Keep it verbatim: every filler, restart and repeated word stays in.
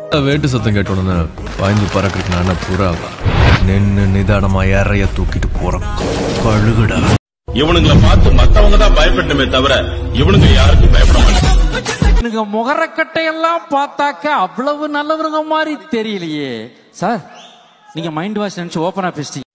வேட்டு சத்தம் கேட்டோன்னு பாய்ந்து பறக்கிறதுக்கு நான் புறாவா நின்னு நிதானமா இறைய தூக்கிட்டு போற கழுகுடா. இவனுங்களை பார்த்து மத்தவங்க தான் பயப்படணுமே தவிர இவனுங்க யாருக்கும் பயப்பட மாட்டாங்க. முகரக்கட்டையெல்லாம் பார்த்தாக்க அவ்வளவு நல்லவருங்க மாதிரி தெரியலையே சார். நீங்க மைண்ட் வாஷ் நினைச்சு ஓபனா பேசிட்டீங்க.